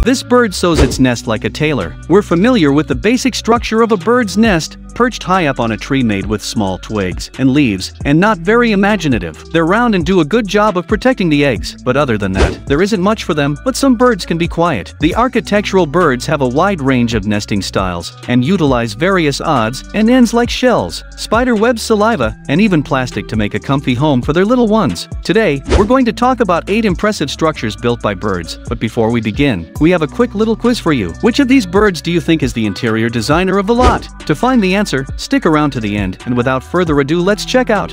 This bird sews its nest like a tailor. We're familiar with the basic structure of a bird's nest, perched high up on a tree made with small twigs and leaves, and not very imaginative. They're round and do a good job of protecting the eggs, but other than that, there isn't much for them, but some birds can be quiet. The architectural birds have a wide range of nesting styles, and utilize various odds and ends like shells, spider webs, saliva, and even plastic to make a comfy home for their little ones. Today, we're going to talk about 8 impressive structures built by birds, but before we begin, we have a quick little quiz for you. Which of these birds do you think is the interior designer of the lot? To find the answer, stick around to the end, and without further ado, let's check out.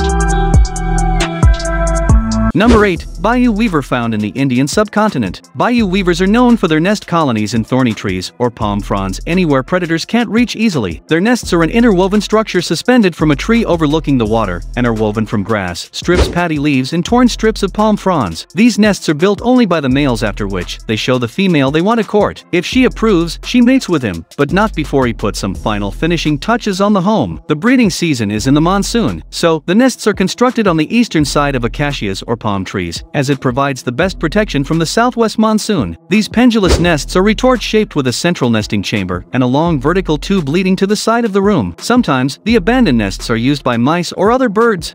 Number 8. Bayou weaver, found in the Indian subcontinent. Bayou weavers are known for their nest colonies in thorny trees or palm fronds anywhere predators can't reach easily. Their nests are an interwoven structure suspended from a tree overlooking the water and are woven from grass, strips, paddy leaves, and torn strips of palm fronds. These nests are built only by the males, after which they show the female they want to court. If she approves, she mates with him, but not before he puts some final finishing touches on the home. The breeding season is in the monsoon, so the nests are constructed on the eastern side of acacias or palm trees, as it provides the best protection from the southwest monsoon. These pendulous nests are retort-shaped with a central nesting chamber and a long vertical tube leading to the side of the room. Sometimes, the abandoned nests are used by mice or other birds.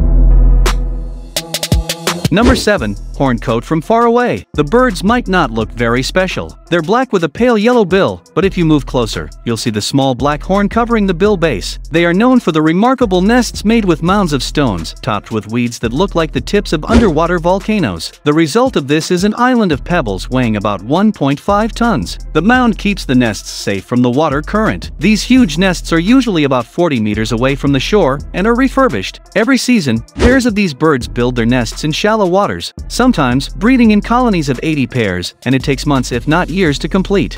Number 7. Horncoat from far away. The birds might not look very special. They're black with a pale yellow bill, but if you move closer, you'll see the small black horn covering the bill base. They are known for the remarkable nests made with mounds of stones, topped with weeds that look like the tips of underwater volcanoes. The result of this is an island of pebbles weighing about 1.5 tons. The mound keeps the nests safe from the water current. These huge nests are usually about 40 meters away from the shore and are refurbished. Every season, pairs of these birds build their nests in shallow waters, sometimes breeding in colonies of 80 pairs, and it takes months if not years to complete.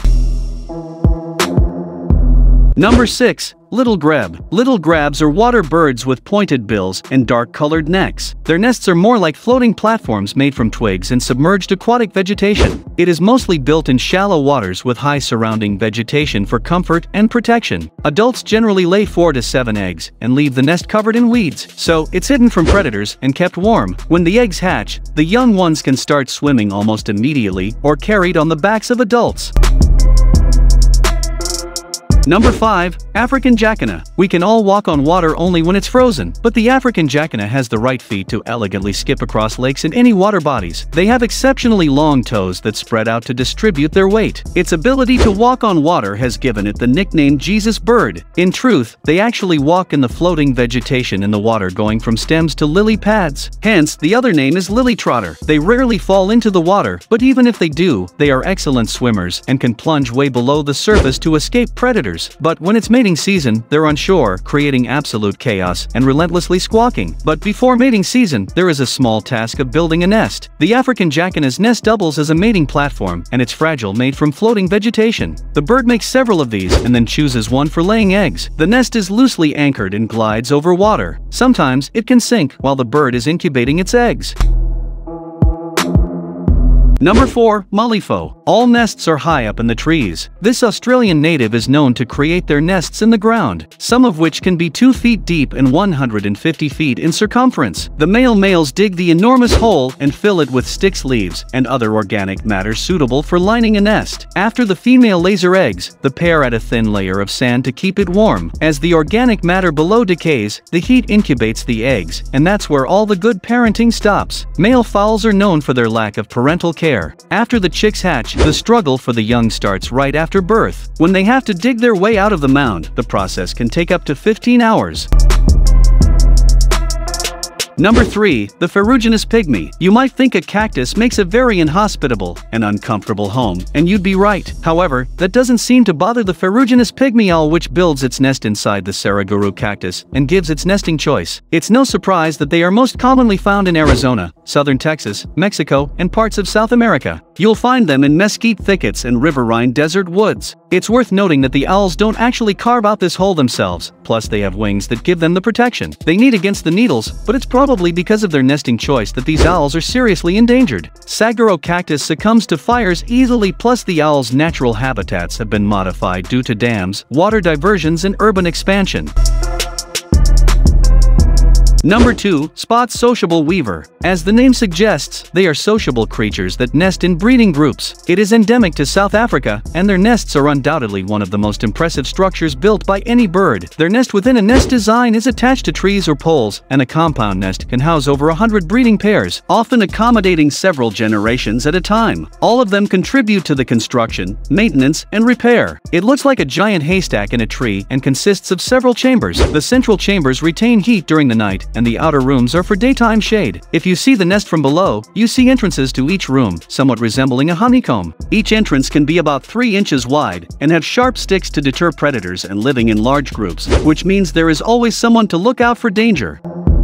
Number 6. Little grebe. Little grebes are water birds with pointed bills and dark-colored necks. Their nests are more like floating platforms made from twigs and submerged aquatic vegetation. It is mostly built in shallow waters with high surrounding vegetation for comfort and protection. Adults generally lay 4 to 7 eggs and leave the nest covered in weeds, so it's hidden from predators and kept warm. When the eggs hatch, the young ones can start swimming almost immediately or carried on the backs of adults. Number 5. African jacana. We can all walk on water only when it's frozen, but the African jacana has the right feet to elegantly skip across lakes in any water bodies. They have exceptionally long toes that spread out to distribute their weight. Its ability to walk on water has given it the nickname Jesus bird. In truth, they actually walk in the floating vegetation in the water, going from stems to lily pads. Hence, the other name is lily trotter. They rarely fall into the water, but even if they do, they are excellent swimmers and can plunge way below the surface to escape predators. But when it's mating season, they're on shore, creating absolute chaos and relentlessly squawking. But before mating season, there is a small task of building a nest. The African jacana's nest doubles as a mating platform, and it's fragile, made from floating vegetation. The bird makes several of these and then chooses one for laying eggs. The nest is loosely anchored and glides over water. Sometimes, it can sink while the bird is incubating its eggs. Number 4. Malifaux. All nests are high up in the trees. This Australian native is known to create their nests in the ground, some of which can be 2 feet deep and 150 feet in circumference. The males dig the enormous hole and fill it with sticks, leaves, and other organic matter suitable for lining a nest. After the female lays her eggs, the pair add a thin layer of sand to keep it warm. As the organic matter below decays, the heat incubates the eggs, and that's where all the good parenting stops. Male fowls are known for their lack of parental care. After the chicks hatch, the struggle for the young starts right after birth. When they have to dig their way out of the mound, the process can take up to 15 hours. Number 3. The ferruginous pygmy. You might think a cactus makes a very inhospitable and uncomfortable home, and you'd be right. However, that doesn't seem to bother the ferruginous pygmy owl, which builds its nest inside the Saraguru cactus and gives its nesting choice. It's no surprise that they are most commonly found in Arizona, southern Texas, Mexico, and parts of South America. You'll find them in mesquite thickets and riverine desert woods. It's worth noting that the owls don't actually carve out this hole themselves, plus they have wings that give them the protection they need against the needles, but it's probably because of their nesting choice that these owls are seriously endangered. Saguaro cactus succumbs to fires easily, plus the owl's natural habitats have been modified due to dams, water diversions, and urban expansion. Number 2. Spot Sociable Weaver. As the name suggests, they are sociable creatures that nest in breeding groups. It is endemic to South Africa, and their nests are undoubtedly one of the most impressive structures built by any bird. Their nest within a nest design is attached to trees or poles, and a compound nest can house over 100 breeding pairs, often accommodating several generations at a time. All of them contribute to the construction, maintenance, and repair. It looks like a giant haystack in a tree and consists of several chambers. The central chambers retain heat during the night, and the outer rooms are for daytime shade. If you see the nest from below, you see entrances to each room, somewhat resembling a honeycomb. Each entrance can be about 3 inches wide and have sharp sticks to deter predators and living in large groups, which means there is always someone to look out for danger.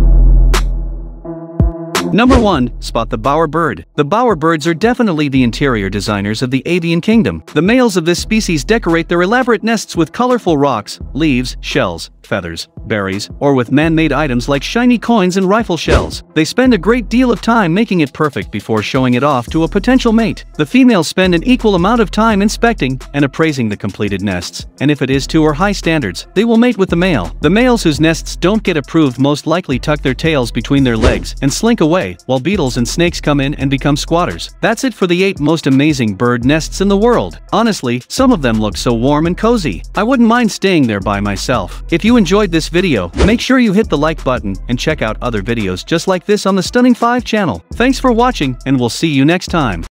Number 1. Spot the bowerbird. The bowerbirds are definitely the interior designers of the avian kingdom. The males of this species decorate their elaborate nests with colorful rocks, leaves, shells, feathers, berries, or with man-made items like shiny coins and rifle shells. They spend a great deal of time making it perfect before showing it off to a potential mate. The females spend an equal amount of time inspecting and appraising the completed nests, and if it is to or high standards, they will mate with the male. The males whose nests don't get approved most likely tuck their tails between their legs and slink away, while beetles and snakes come in and become squatters. That's it for the 8 most amazing bird nests in the world. Honestly, some of them look so warm and cozy. I wouldn't mind staying there by myself. If you enjoyed this video, make sure you hit the like button and check out other videos just like this on the Stunning 5 channel. Thanks for watching, and we'll see you next time.